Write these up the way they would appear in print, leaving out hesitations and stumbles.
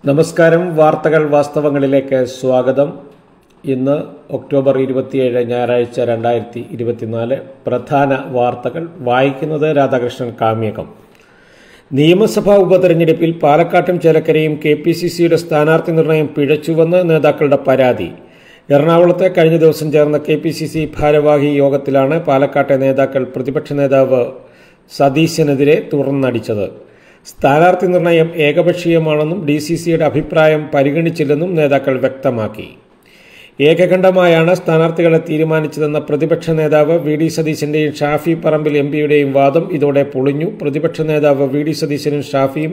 നമസ്കാരം. വാർത്തകൾ വാസ്തവങ്ങളിലേക്ക് സ്വാഗതം. ഇന്ന് ഒക്ടോബർ 27 ഞായറാഴ്ച 2024. പ്രധാന വാർത്തകൾ വായിക്കുന്നത് രാധാകൃഷ്ണൻ കാമ്യകം. നിയമസഭാ ഉപതെരഞ്ഞെടുപ്പിൽ പാലക്കാട്ടും ചേലക്കരയും KPCCയുടെ സ്ഥാനാർത്ഥി നിർണയം പിഴച്ചുവെന്ന് നേതാക്കളുടെ പരാതി. എറണാകുളത്തെ കഴിഞ്ഞ ദിവസം ചേർന്ന KPCC ഭാരവാഹി യോഗത്തിലാണ് പാലക്കാട്ടെ നേതാക്കൾ പ്രതിപക്ഷ നേതാവ് സതീശനെതിരെ തുറന്നടിച്ചത്. സ്ഥാനാർത്ഥി നിർണയം ഏകപക്ഷീയമാണെന്നും DCCയുടെ അഭിപ്രായം പരിഗണിച്ചില്ലെന്നും നേതാക്കൾ വ്യക്തമാക്കി. ഏകകണ്ഠമായാണ് സ്ഥാനാർത്ഥികളെ തീരുമാനിച്ചതെന്ന പ്രതിപക്ഷ നേതാവ് VD സതീശന്റെയും ഷാഫി പറമ്പിൽ MPയുടെയും വാദം ഇതോടെ പൊളിഞ്ഞു. പ്രതിപക്ഷ നേതാവ് VD സതീശനും ഷാഫിയും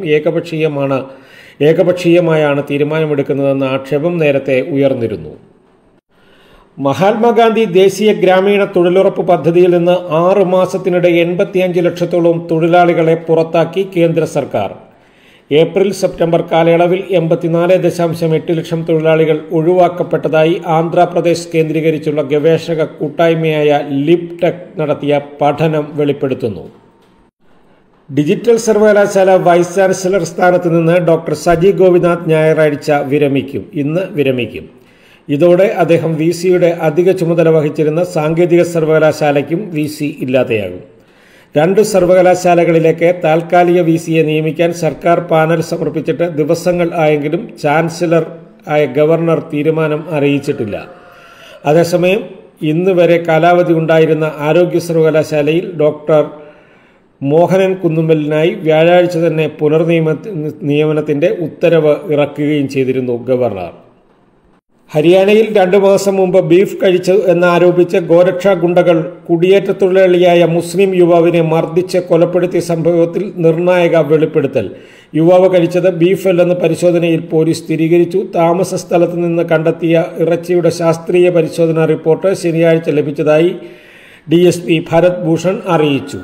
ഏകപക്ഷീയമായാണ് തീരുമാനമെടുക്കുന്നതെന്ന ആക്ഷേപം നേരത്തെ ഉയർന്നിരുന്നു. മഹാത്മാഗാന്ധി ദേശീയ ഗ്രാമീണ തൊഴിലുറപ്പ് പദ്ധതിയിൽ നിന്ന് 6 മാസത്തിനിടെ 85 ലക്ഷത്തോളം തൊഴിലാളികളെ പുറത്താക്കി കേന്ദ്ര സർക്കാർ. ഏപ്രിൽ-സെപ്റ്റംബർ കാലയളവിൽ 84.8 ലക്ഷം തൊഴിലാളികൾ ഒഴിവാക്കപ്പെട്ടതായി ആന്ധ്രാപ്രദേശ് കേന്ദ്രീകരിച്ചുള്ള ഗവേഷക കൂട്ടായ്മയായ ലിബ്ടെക് നടത്തിയ പഠനം വെളിപ്പെടുത്തുന്നു. ഡിജിറ്റൽ സർവകലാശാല വൈസ് ചാൻസലർ സ്ഥാനത്ത് നിന്ന് ഡോക്ടർ സജി ഗോപിനാഥ് ഞായറാഴ്ച ഇന്ന് വിരമിക്കും. ഇതോടെ അദ്ദേഹം VCയുടെ അധിക ചുമതല വഹിച്ചിരുന്ന സാങ്കേതിക സർവകലാശാലയ്ക്കും VC ഇല്ലാതെയാകും. 2 സർവകലാശാലകളിലേക്ക് താൽക്കാലിക VCയെ നിയമിക്കാൻ സർക്കാർ പാനൽ സമർപ്പിച്ചിട്ട് ദിവസങ്ങൾ ആയെങ്കിലും ചാൻസലർ ആയ ഗവർണർ തീരുമാനം അറിയിച്ചിട്ടില്ല. അതേസമയം ഇന്ന് വരെ കാലാവധി ഉണ്ടായിരുന്ന ആരോഗ്യ സർവകലാശാലയിൽ ഡോക്ടർ മോഹനൻ കുന്നുമ്മലിനായി വ്യാഴാഴ്ച തന്നെ പുനർനിയമനത്തിന്റെ ഉത്തരവ് ഇറക്കുകയും ചെയ്തിരുന്നു ഗവർണർ. ഹരിയാനയിൽ 2 മാസം മുമ്പ് ബീഫ് കഴിച്ചു എന്നാരോപിച്ച് ഗോരക്ഷാ ഗുണ്ടകൾ കുടിയേറ്റ തൊഴിലാളിയായ മുസ്ലിം യുവാവിനെ മർദ്ദിച്ച് കൊലപ്പെടുത്തിയ സംഭവത്തിൽ നിർണായക വെളിപ്പെടുത്തൽ. യുവാവ് കഴിച്ചത് ബീഫ് അല്ലെന്ന് പരിശോധനയിൽ പോലീസ് സ്ഥിരീകരിച്ചു. താമസ സ്ഥലത്ത് നിന്ന് കണ്ടെത്തിയ ഇറച്ചിയുടെ ശാസ്ത്രീയ പരിശോധനാ റിപ്പോർട്ട് ശനിയാഴ്ച ലഭിച്ചതായി DSP ഭരത് ഭൂഷൺ അറിയിച്ചു.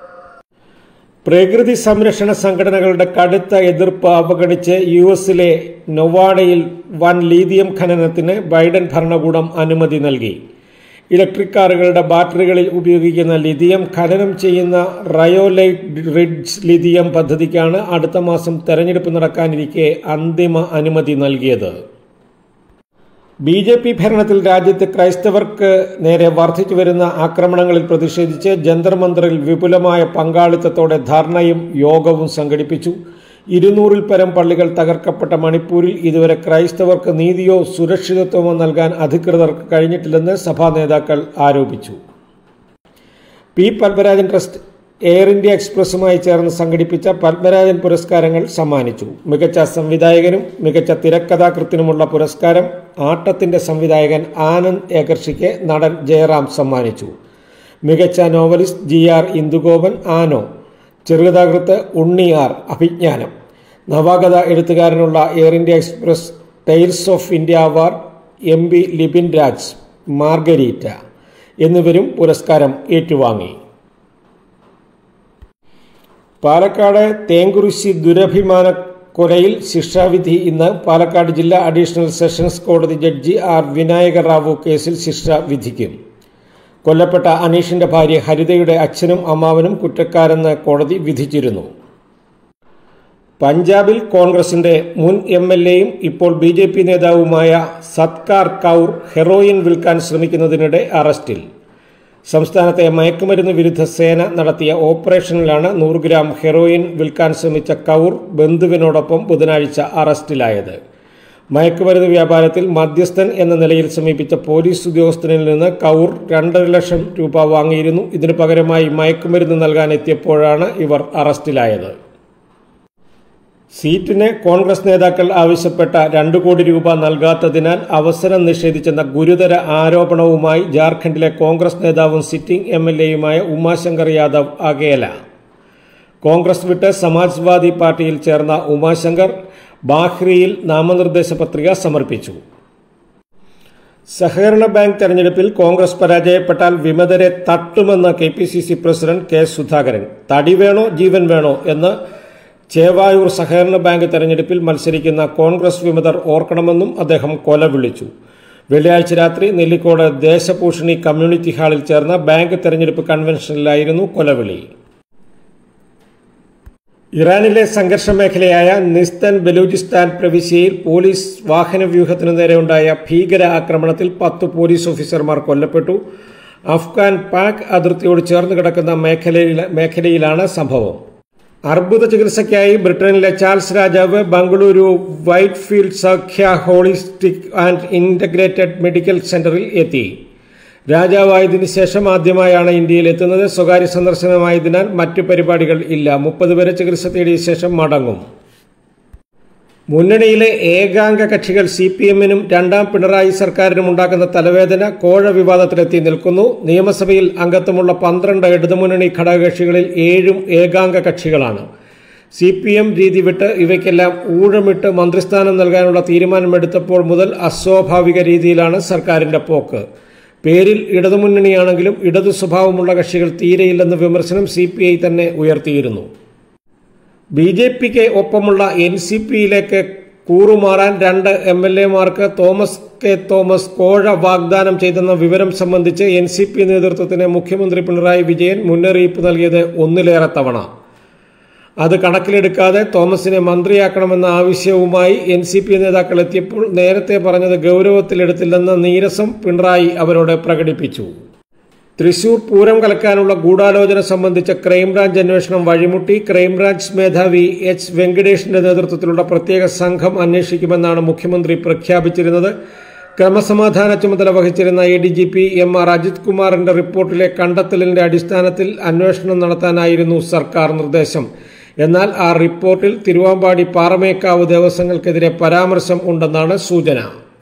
പ്രകൃതി സംരക്ഷണ സംഘടനകളുടെ കടുത്ത എതിർപ്പ് അവഗണിച്ച് US-ലെ നൊവാഡയിൽ വൻ ലീഥിയം ഖനനത്തിന് ബൈഡൻ ഭരണകൂടം അനുമതി നൽകി. ഇലക്ട്രിക് കാറുകളുടെ ബാറ്ററികളിൽ ഉപയോഗിക്കുന്ന ലിഥിയം ഖനനം ചെയ്യുന്ന റയോലൈറ്റ് റിഡ്ജ് ലിഥിയം പദ്ധതിക്കാണ് അടുത്ത മാസം തെരഞ്ഞെടുപ്പ് നടക്കാനിരിക്കെ അന്തിമ അനുമതി നൽകിയത്. BJP ഭരണത്തിൽ രാജ്യത്ത് ക്രൈസ്തവർക്ക് നേരെ വർദ്ധിച്ചു വരുന്ന ആക്രമണങ്ങളിൽ പ്രതിഷേധിച്ച് ജന്തർ മന്ദറിൽ വിപുലമായ പങ്കാളിത്തത്തോടെ ധർണയും യോഗവും സംഘടിപ്പിച്ചു. 200-ൽ പരം പള്ളികൾ തകർക്കപ്പെട്ട മണിപ്പൂരിൽ ഇതുവരെ ക്രൈസ്തവർക്ക് നീതിയോ സുരക്ഷിതത്വമോ നൽകാൻ അധികൃതർക്ക് കഴിഞ്ഞിട്ടില്ലെന്ന് സഭാ നേതാക്കൾ ആരോപിച്ചു. P. Padmarajan trust Air India എക്സ്പ്രസുമായി ചേർന്ന് സംഘടിപ്പിച്ച പത്മരാജൻ പുരസ്കാരങ്ങൾ സമ്മാനിച്ചു. മികച്ച സംവിധായകനും മികച്ച തിരക്കഥാകൃത്തിനുമുള്ള പുരസ്കാരം ആട്ടത്തിന്റെ സംവിധായകൻ ആനന്ദ് ഏകർഷിക്ക് നടൻ ജയറാം സമ്മാനിച്ചു. മികച്ച നോവലിസ്റ്റ് GR ഇന്ദുഗോപൻ ആനോ, ചെറുകഥാകൃത്ത് ഉണ്ണി R അഭിജ്ഞാനം, നവാഗത എഴുത്തുകാരനുള്ള Air India Express tiles of India award MB Libin Raj Margarita എന്നിവരും പുരസ്കാരം ഏറ്റുവാങ്ങി. പാലക്കാട് തേങ്കുറിശ്ശി ദുരഭിമാന കൊലയിൽ ശിക്ഷാവിധി ഇന്ന്. പാലക്കാട് ജില്ലാ അഡീഷണൽ സെഷൻസ് കോടതി ജഡ്ജി R വിനായക റാവു കേസിൽ ശിക്ഷ വിധിക്കും. കൊല്ലപ്പെട്ട അനീഷിന്റെ ഭാര്യ ഹരിതയുടെ അച്ഛനും അമ്മാവനും കുറ്റക്കാരെന്ന് കോടതി വിധിച്ചിരുന്നു. പഞ്ചാബിൽ കോൺഗ്രസിന്റെ മുൻ MLAയും ഇപ്പോൾ BJP നേതാവുമായ സത്കാർ കൗർ ഹെറോയിൻ വിൽക്കാൻ ശ്രമിക്കുന്നതിനിടെ അറസ്റ്റിൽ. സംസ്ഥാനത്തെ മയക്കുമരുന്ന് വിരുദ്ധ സേന നടത്തിയ ഓപ്പറേഷനിലാണ് 100 ഗ്രാം ഹെറോയിൻ വിൽക്കാൻ ശ്രമിച്ച കൗർ ബന്ധുവിനോടൊപ്പം ബുധനാഴ്ച അറസ്റ്റിലായത്. മയക്കുമരുന്ന് വ്യാപാരത്തിൽ മധ്യസ്ഥൻ എന്ന നിലയിൽ സമീപിച്ച പോലീസ് ഉദ്യോഗസ്ഥനിൽ നിന്ന് കൗർ 2.5 ലക്ഷം രൂപ വാങ്ങിയിരുന്നു. ഇതിനു പകരമായി മയക്കുമരുന്ന് നൽകാൻ എത്തിയപ്പോഴാണ് ഇവർ അറസ്റ്റിലായത്. സീറ്റിന് കോൺഗ്രസ് നേതാക്കൾ ആവശ്യപ്പെട്ട 2 കോടി രൂപ നൽകാത്തതിനാൽ അവസരം നിഷേധിച്ചെന്ന ഗുരുതര ആരോപണവുമായി ജാർഖണ്ഡിലെ കോൺഗ്രസ് നേതാവും സിറ്റിംഗ് MLAയുമായ ഉമാശങ്കർ യാദവ് അകേല. കോൺഗ്രസ് വിട്ട് സമാജ്വാദി പാർട്ടിയിൽ ചേർന്ന ഉമാശങ്കർ ബാഹ്രിയിൽ നാമനിർദ്ദേശ പത്രിക സമർപ്പിച്ചു. സഹകരണ ബാങ്ക് തെരഞ്ഞെടുപ്പിൽ കോൺഗ്രസ് പരാജയപ്പെട്ടാൽ വിമതരെ തട്ടുമെന്ന് KPCC പ്രസിഡന്റ് K. സുധാകരൻ. തടി വേണോ ജീവൻ വേണോ എന്ന് ചേവായൂർ സഹകരണ ബാങ്ക് തെരഞ്ഞെടുപ്പിൽ മത്സരിക്കുന്ന കോൺഗ്രസ് വിമതർ ഓർക്കണമെന്നും അദ്ദേഹം കൊല വിളിച്ചു. വെള്ളിയാഴ്ച രാത്രി നെല്ലിക്കോട് ദേശഭൂഷണി കമ്മ്യൂണിറ്റി ഹാളിൽ ചേർന്ന ബാങ്ക് തെരഞ്ഞെടുപ്പ് കൺവെൻഷനിലായിരുന്നു കൊലവിളി. ഇറാനിലെ സംഘർഷ മേഖലയായ നിസ്തൻ ബലൂചിസ്ഥാൻ പ്രവിശ്യയിൽ പോലീസ് വാഹനവ്യൂഹത്തിനു നേരെയുണ്ടായ ഭീകര ആക്രമണത്തിൽ 10 പോലീസ് ഓഫീസർമാർ കൊല്ലപ്പെട്ടു. അഫ്ഗാൻ പാക് അതിർത്തിയോട് ചേർന്ന് കിടക്കുന്ന മേഖലയിലാണ് സംഭവം. അർബുദ ചികിത്സയ്ക്കായി ബ്രിട്ടനിലെ ചാൾസ് രാജാവ് Bengaluru Whitefield Sakhya holistic and integrated medical സെന്ററിൽ എത്തി. രാജാവായതിനു ശേഷം ആദ്യമായാണ് ഇന്ത്യയിൽ എത്തുന്നത്. സ്വകാര്യ സന്ദർശനമായതിനാൽ മറ്റു പരിപാടികൾ ഇല്ല. 30 വരെ ചികിത്സ തേടിയ ശേഷം മടങ്ങും. മുന്നണിയിലെ ഏകാംഗ കക്ഷികൾ CPM-നും രണ്ടാം പിണറായി സർക്കാരിനും ഉണ്ടാക്കുന്ന തലവേദന കോഴ വിവാദത്തിലെത്തി നിൽക്കുന്നു. നിയമസഭയിൽ അംഗത്വമുള്ള 12 ഇടതുമുന്നണി ഘടകകക്ഷികളിൽ 7 ഏകാംഗ കക്ഷികളാണ്. CPM രീതി വിട്ട് ഇവയ്ക്കെല്ലാം ഊഴമിട്ട് മന്ത്രിസ്ഥാനം നൽകാനുള്ള തീരുമാനമെടുത്തപ്പോൾ മുതൽ അസ്വാഭാവിക രീതിയിലാണ് സർക്കാരിന്റെ പോക്ക്. പേരിൽ ഇടതുമുന്നണിയാണെങ്കിലും ഇടതു സ്വഭാവമുള്ള കക്ഷികൾ തീരെയില്ലെന്ന വിമർശനം CPI തന്നെ ഉയർത്തിയിരുന്നു. BJPക്ക് ഒപ്പമുള്ള NCPയിലേക്ക് കൂറുമാറാൻ 2 MLA-മാർക്ക് തോമസ് കോഴ വാഗ്ദാനം ചെയ്തെന്ന വിവരം സംബന്ധിച്ച് NCP നേതൃത്വത്തിന് മുഖ്യമന്ത്രി പിണറായി വിജയൻ മുന്നറിയിപ്പ് നൽകിയത് ഒന്നിലേറെ തവണ. അത് കണക്കിലെടുക്കാതെ തോമസിനെ മന്ത്രിയാക്കണമെന്ന ആവശ്യവുമായി NCP നേതാക്കൾ എത്തിയപ്പോൾ നേരത്തെ പറഞ്ഞത് ഗൗരവത്തിലെടുത്തില്ലെന്ന നീരസം പിണറായി അവരോട് പ്രകടിപ്പിച്ചു. തൃശൂർ പൂരം കലക്കാനുള്ള ഗൂഢാലോചന സംബന്ധിച്ച ക്രൈംബ്രാഞ്ച് അന്വേഷണം വഴിമുട്ടി. ക്രൈംബ്രാഞ്ച് മേധാവി H. വെങ്കടേഷിന്റെ നേതൃത്വത്തിലുള്ള പ്രത്യേക സംഘം അന്വേഷിക്കുമെന്നാണ് മുഖ്യമന്ത്രി പ്രഖ്യാപിച്ചിരുന്നത്. ക്രമസമാധാന ചുമതല വഹിച്ചിരുന്ന ADGP MR അജിത് കുമാറിന്റെ റിപ്പോർട്ടിലെ കണ്ടെത്തലിന്റെ അടിസ്ഥാനത്തിൽ അന്വേഷണം നടത്താനായിരുന്നു സർക്കാർ നിർദ്ദേശം. എന്നാൽ ആ റിപ്പോർട്ടിൽ തിരുവാമ്പാടി പാറമേക്കാവ് ദേവസ്വങ്ങൾക്കെതിരെ പരാമർശം ഉണ്ടെന്നാണ് സൂചന.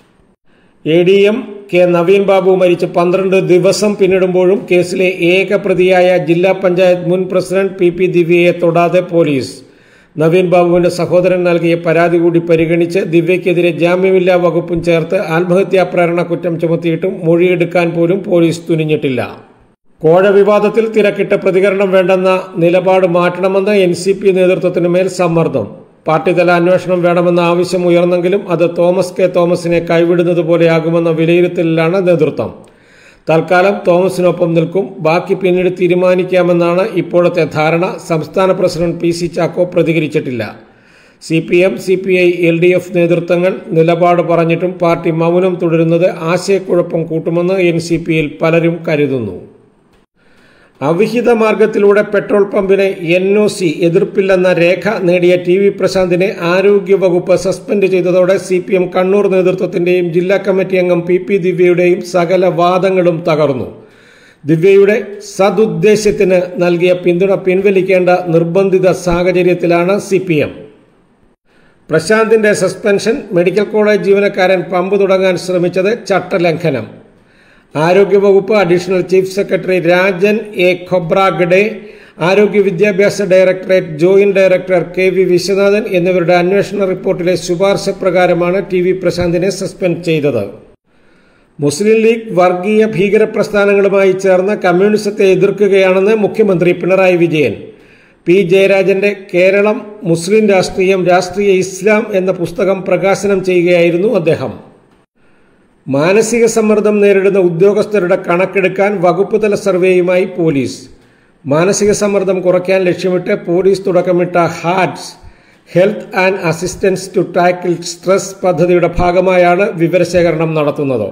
ADM K. നവീൻ ബാബു മരിച്ച് 12 ദിവസം പിന്നിടുമ്പോഴും കേസിലെ ഏക പ്രതിയായ ജില്ലാ പഞ്ചായത്ത് മുൻ പ്രസിഡന്റ് PP ദിവ്യയെ തൊടാതെ പോലീസ്. നവീൻ ബാബുവിന്റെ സഹോദരൻ നൽകിയ പരാതി കൂടി പരിഗണിച്ച് ദിവ്യയ്ക്കെതിരെ ജാമ്യമില്ലാ വകുപ്പും ചേർത്ത് ആത്മഹത്യാ പ്രേരണ കുറ്റം ചുമത്തിയിട്ടും മൊഴിയെടുക്കാൻ പോലും പോലീസ് തുനിഞ്ഞിട്ടില്ല. കോഴ വിവാദത്തിൽ തിരക്കിട്ട പ്രതികരണം വേണ്ടെന്ന നിലപാട് മാറ്റണമെന്ന് NCP നേതൃത്വത്തിന് മേൽ സമ്മർദ്ദം. പാർട്ടിതല അന്വേഷണം വേണമെന്ന ആവശ്യം ഉയർന്നെങ്കിലും അത് തോമസിനെ കൈവിടുന്നത് പോലെയാകുമെന്ന വിലയിരുത്തലിലാണ് നേതൃത്വം. തൽക്കാലം തോമസിനൊപ്പം നിൽക്കും, ബാക്കി പിന്നീട് തീരുമാനിക്കാമെന്നാണ് ഇപ്പോഴത്തെ ധാരണ. സംസ്ഥാന പ്രസിഡന്റ് PC ചാക്കോ പ്രതികരിച്ചിട്ടില്ല. CPM, CPI, LDF നേതൃത്വങ്ങൾ നിലപാട് പറഞ്ഞിട്ടും പാർട്ടി മൗനം തുടരുന്നത് ആശയക്കുഴപ്പം കൂട്ടുമെന്ന് NCPയിൽ പലരും കരുതുന്നു. അവിഹിത മാർഗത്തിലൂടെ പെട്രോൾ പമ്പിന് NOC എതിർപ്പില്ലെന്ന രേഖ നേടിയ TV പ്രശാന്തിനെ ആരോഗ്യവകുപ്പ് സസ്പെൻഡ് ചെയ്തതോടെ CPM കണ്ണൂർ നേതൃത്വത്തിന്റെയും ജില്ലാ കമ്മിറ്റി അംഗം PP ദിവ്യയുടെയും സകല വാദങ്ങളും തകർന്നു. ദിവ്യയുടെ സദുദ്ദേശത്തിന് നൽകിയ പിന്തുണ പിൻവലിക്കേണ്ട നിർബന്ധിത സാഹചര്യത്തിലാണ് CPM. പ്രശാന്തിന്റെ സസ്പെൻഷൻ, മെഡിക്കൽ കോളേജ് ജീവനക്കാരൻ പമ്പ് തുടങ്ങാൻ ശ്രമിച്ചത് ചട്ടലംഘനം. ആരോഗ്യവകുപ്പ് additional chief secretary Rajan A. Khobragade, ആരോഗ്യ വിദ്യാഭ്യാസ directorate joint director KV Viswanathan എന്നിവരുടെ അന്വേഷണ റിപ്പോർട്ടിലെ ശുപാർശ പ്രകാരമാണ് TV പ്രശാന്തിനെ സസ്പെൻഡ് ചെയ്തത്. മുസ്ലിം ലീഗ് വർഗീയ ഭീകര പ്രസ്ഥാനങ്ങളുമായി ചേർന്ന് കമ്മ്യൂണിസത്തെ എതിർക്കുകയാണെന്ന് മുഖ്യമന്ത്രി പിണറായി വിജയൻ. P. ജയരാജന്റെ കേരളം മുസ്ലിം രാഷ്ട്രീയം, രാഷ്ട്രീയ ഇസ്ലാം എന്ന പുസ്തകം പ്രകാശനം ചെയ്യുകയായിരുന്നു അദ്ദേഹം. മാനസിക സമ്മർദ്ദം നേരിടുന്ന ഉദ്യോഗസ്ഥരുടെ കണക്കെടുക്കാൻ വകുപ്പ് തല സർവേയുമായി പോലീസ്. മാനസിക സമ്മർദ്ദം കുറയ്ക്കാൻ ലക്ഷ്യമിട്ട് പോലീസ് തുടക്കമിട്ട HATS health and assistance to tackle stress പദ്ധതിയുടെ ഭാഗമായാണ് വിവരശേഖരണം നടത്തുന്നത്.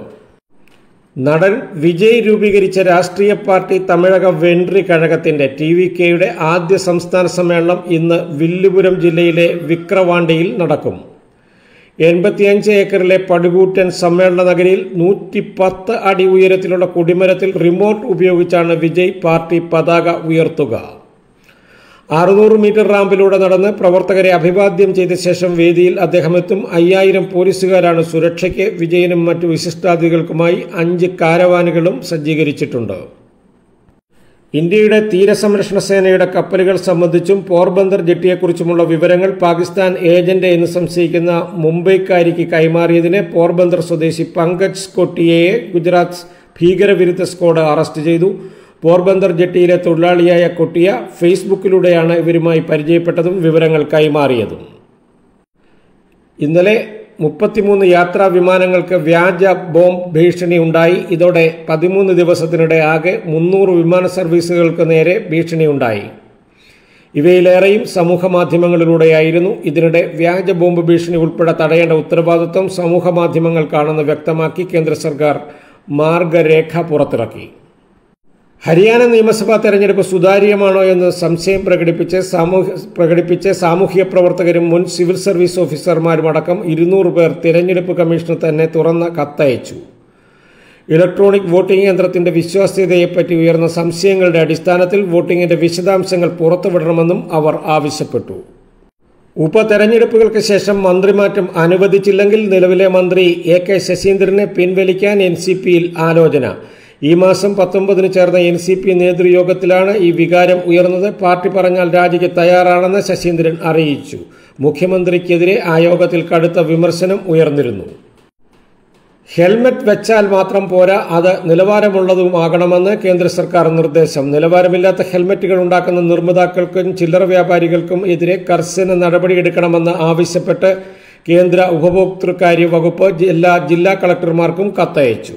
നടൻ വിജയ് രൂപീകരിച്ച രാഷ്ട്രീയ പാർട്ടി തമിഴക വെൻട്രി കഴകത്തിന്റെ TVKയുടെ ആദ്യ സംസ്ഥാന സമ്മേളനം ഇന്ന് വില്ലുപുരം ജില്ലയിലെ വിക്രവാണ്ടിയിൽ നടക്കും. 85 ഏക്കറിലെ പടുകൂറ്റൻ സമ്മേളന നഗരിയിൽ 110 അടി ഉയരത്തിലുള്ള കൊടിമരത്തിൽ റിമോട്ട് ഉപയോഗിച്ചാണ് വിജയ് പാർട്ടി പതാക ഉയർത്തുക. 600 മീറ്റർ റാമ്പിലൂടെ നടന്ന് പ്രവർത്തകരെ അഭിവാദ്യം ചെയ്ത ശേഷം വേദിയിൽ അദ്ദേഹം എത്തും. 5000 പോലീസുകാരാണ് സുരക്ഷയ്ക്ക്. വിജയനും മറ്റു വിശിഷ്ടാതിഥികൾക്കുമായി 5 കാരവാനുകളും സജ്ജീകരിച്ചിട്ടുണ്ട്. ഇന്ത്യയുടെ തീരസംരക്ഷണ സേനയുടെ കപ്പലുകൾ സംബന്ധിച്ചും പോർബന്ദർ ജെട്ടിയെക്കുറിച്ചുമുള്ള വിവരങ്ങൾ പാകിസ്ഥാൻ ഏജന്റ് എന്ന് സംശയിക്കുന്ന മുംബൈക്കാരിക്ക് കൈമാറിയതിന് പോർബന്ദർ സ്വദേശി പങ്കജ് കൊട്ടിയയെ ഗുജറാത്ത് ഭീകരവിരുദ്ധ സ്ക്വാഡ് അറസ്റ്റ് ചെയ്തു. പോർബന്ദർ ജെട്ടിയിലെ തൊഴിലാളിയായ കൊട്ടിയ ഫേസ്ബുക്കിലൂടെയാണ് ഇവരുമായി പരിചയപ്പെട്ടതും വിവരങ്ങൾ കൈമാറിയതും. ഇന്നലെ 33 യാത്രാ വിമാനങ്ങൾക്ക് വ്യാജ ബോംബ് ഭീഷണി ഉണ്ടായി. ഇതോടെ 13 ദിവസത്തിനിടെ ആകെ 300 വിമാന സർവീസുകൾക്ക് നേരെ ഭീഷണിയുണ്ടായി. ഇവയിലേറെയും സമൂഹ മാധ്യമങ്ങളിലൂടെയായിരുന്നു. ഇതിനിടെ വ്യാജ ബോംബ് ഭീഷണി ഉൾപ്പെടെ തടയേണ്ട ഉത്തരവാദിത്വം സമൂഹ മാധ്യമങ്ങൾക്കാണെന്ന് വ്യക്തമാക്കി കേന്ദ്ര സർക്കാർ മാർഗരേഖ പുറത്തിറക്കി. ഹരിയാന നിയമസഭാ തെരഞ്ഞെടുപ്പ് സുതാര്യമാണോ എന്ന് സംശയം പ്രകടിപ്പിച്ച് സാമൂഹ്യ പ്രവർത്തകരും മുൻ സിവിൽ സർവീസ് ഓഫീസർമാരും അടക്കം 200 പേർ തിരഞ്ഞെടുപ്പ് കമ്മീഷന് തന്നെ തുറന്ന കത്തയച്ചു. ഇലക്ട്രോണിക് വോട്ടിംഗ് യന്ത്രത്തിന്റെ വിശ്വാസ്യതയെപ്പറ്റി ഉയർന്ന സംശയങ്ങളുടെ അടിസ്ഥാനത്തിൽ വോട്ടിംഗിന്റെ വിശദാംശങ്ങൾ പുറത്തുവിടണമെന്നും അവർ ആവശ്യപ്പെട്ടു. ഉപതെരഞ്ഞെടുപ്പുകൾക്ക് ശേഷം മന്ത്രിമാറ്റം അനുവദിച്ചില്ലെങ്കിൽ നിലവിലെ മന്ത്രി AK ശശീന്ദ്രനെ പിൻവലിക്കാൻ NCPയിൽ ആലോചന. ഈ മാസം 19 ചേർന്ന NCP നേതൃയോഗത്തിലാണ് ഈ വികാരം ഉയർന്നത്. പാർട്ടി പറഞ്ഞാൽ രാജിക്ക് തയ്യാറാണെന്ന് ശശീന്ദ്രൻ അറിയിച്ചു. മുഖ്യമന്ത്രിക്കെതിരെ ആ യോഗത്തിൽ കടുത്ത വിമർശനം ഉയർന്നിരുന്നു. ഹെൽമറ്റ് വെച്ചാൽ മാത്രം പോരാ, അത് നിലവാരമുള്ളതുമാകണമെന്ന് കേന്ദ്ര സർക്കാർ നിർദ്ദേശം. നിലവാരമില്ലാത്ത ഹെൽമറ്റുകൾ ഉണ്ടാക്കുന്ന നിർമ്മാതാക്കൾക്കും ചില്ലറ വ്യാപാരികൾക്കും എതിരെ കർശന നടപടിയെടുക്കണമെന്ന് ആവശ്യപ്പെട്ട് കേന്ദ്ര ഉപഭോക്തൃകാര്യ വകുപ്പ് എല്ലാ ജില്ലാ കളക്ടർമാർക്കും കത്തയച്ചു.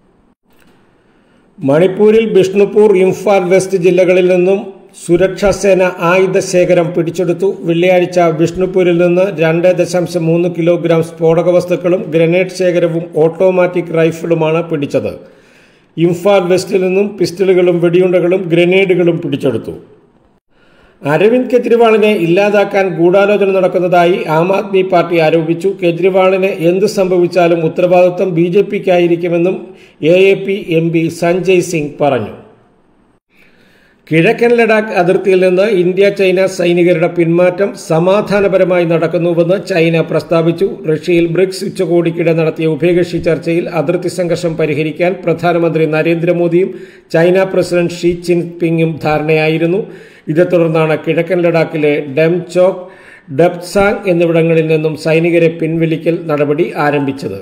മണിപ്പൂരിൽ ബിഷ്ണുപൂർ, ഇംഫാൽ വെസ്റ്റ് ജില്ലകളിൽ നിന്നും സുരക്ഷാസേന ആയുധശേഖരം പിടിച്ചെടുത്തു. വെള്ളിയാഴ്ച ബിഷ്ണുപൂരിൽ നിന്ന് 2.3 കിലോഗ്രാം സ്ഫോടക വസ്തുക്കളും ഗ്രനേഡ് ശേഖരവും ഓട്ടോമാറ്റിക് റൈഫിളുമാണ് പിടിച്ചത്. ഇംഫാൽ വെസ്റ്റിൽ നിന്നും പിസ്റ്റളുകളും വെടിയുണ്ടകളും ഗ്രനേഡുകളും പിടിച്ചെടുത്തു. അരവിന്ദ് കെജ്രിവാളിനെ ഇല്ലാതാക്കാൻ ഗൂഢാലോചന നടക്കുന്നതായി ആം ആദ്മി പാർട്ടി ആരോപിച്ചു. കെജ്രിവാളിന് എന്ത് സംഭവിച്ചാലും ഉത്തരവാദിത്വം BJPക്കായിരിക്കുമെന്നും AAP MP സഞ്ജയ് സിംഗ് പറഞ്ഞു. കിഴക്കൻ ലഡാക്ക് അതിർത്തിയിൽ നിന്ന് ഇന്ത്യ ചൈന സൈനികരുടെ പിന്മാറ്റം സമാധാനപരമായി നടക്കുന്നുവെന്ന് ചൈന പ്രസ്താവിച്ചു. റഷ്യയിൽ ബ്രിക്സ് ഉച്ചകോടിക്കിടെ നടത്തിയ ഉഭയകക്ഷി ചർച്ചയിൽ അതിർത്തി സംഘർഷം പരിഹരിക്കാൻ പ്രധാനമന്ത്രി നരേന്ദ്രമോദിയും ചൈന പ്രസിഡന്റ് ഷീ ജിൻപിങ്ങും ധാരണയായിരുന്നു. ഇതേ തുടർന്നാണ് കിഴക്കൻ ലഡാക്കിലെ ഡെംചോക്, ഡെപ്സാങ് എന്നിവിടങ്ങളിൽ നിന്നും സൈനികരെ പിൻവലിക്കൽ നടപടി ആരംഭിച്ചത്.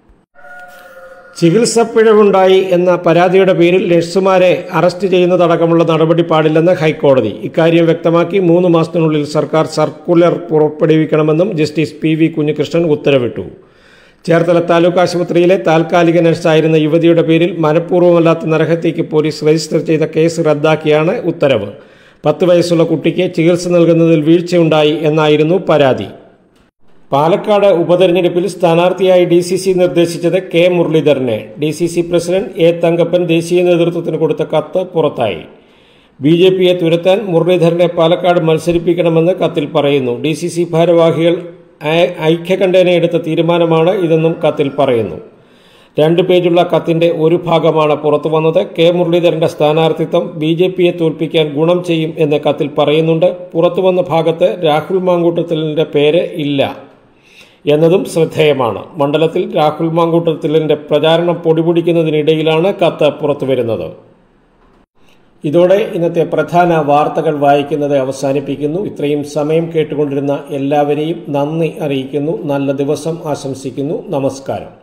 ചികിത്സപ്പിഴവുണ്ടായി എന്ന പരാതിയുടെ പേരിൽ നഴ്സുമാരെ അറസ്റ്റ് ചെയ്യുന്നതടക്കമുള്ള നടപടി പാടില്ലെന്ന് ഹൈക്കോടതി. ഇക്കാര്യം വ്യക്തമാക്കി 3 മാസത്തിനുള്ളിൽ സർക്കാർ സർക്കുലർ പുറപ്പെടുവിക്കണമെന്നും ജസ്റ്റിസ് PV കുഞ്ഞികൃഷ്ണൻ ഉത്തരവിട്ടു. ചേർത്തല താലൂക്ക് ആശുപത്രിയിലെ താൽക്കാലിക നഴ്സായിരുന്ന യുവതിയുടെ പേരിൽ മനഃപൂർവ്വമല്ലാത്ത നരഹത്യയ്ക്ക് പോലീസ് രജിസ്റ്റർ ചെയ്ത കേസ് റദ്ദാക്കിയാണ് ഉത്തരവ്. 10 വയസ്സുള്ള കുട്ടിക്ക് ചികിത്സ നൽകുന്നതിൽ വീഴ്ചയുണ്ടായി എന്നായിരുന്നു പരാതി. പാലക്കാട് ഉപതെരഞ്ഞെടുപ്പിൽ സ്ഥാനാർത്ഥിയായി DCC നിർദ്ദേശിച്ചത് K മുരളീധരനെ. DCC പ്രസിഡന്റ് A തങ്കപ്പൻ ദേശീയ നേതൃത്വത്തിന് കൊടുത്ത കത്ത് പുറത്തായി. BJPയെ തുരത്താൻ മുരളീധരനെ പാലക്കാട് മത്സരിപ്പിക്കണമെന്ന് കത്തിൽ പറയുന്നു. DCC ഭാരവാഹികൾ ഐക്യകണ്ഠേന എടുത്ത തീരുമാനമാണ് ഇതെന്നും കത്തിൽ പറയുന്നു. 2 പേജുള്ള കത്തിന്റെ ഒരു ഭാഗമാണ് പുറത്തുവന്നത്. K മുരളീധരന്റെ സ്ഥാനാർത്ഥിത്വം BJPയെ തോൽപ്പിക്കാൻ ഗുണം ചെയ്യും എന്ന് കത്തിൽ പറയുന്നുണ്ട്. പുറത്തുവന്ന ഭാഗത്ത് രാഹുൽ മാങ്കൂട്ടത്തിലിന്റെ പേര് ഇല്ല എന്നതും ശ്രദ്ധേയമാണ്. മണ്ഡലത്തിൽ രാഹുൽ മാങ്കൂട്ടത്തിലിന്റെ പ്രചാരണം പൊടിപൊടിക്കുന്നതിനിടയിലാണ് കത്ത് പുറത്തുവരുന്നത്. ഇതോടെ ഇന്നത്തെ പ്രധാന വാർത്തകൾ വായിക്കുന്നത് അവസാനിപ്പിക്കുന്നു. ഇത്രയും സമയം കേട്ടുകൊണ്ടിരുന്ന എല്ലാവരെയും നന്ദി അറിയിക്കുന്നു. നല്ല ദിവസം ആശംസിക്കുന്നു. നമസ്കാരം.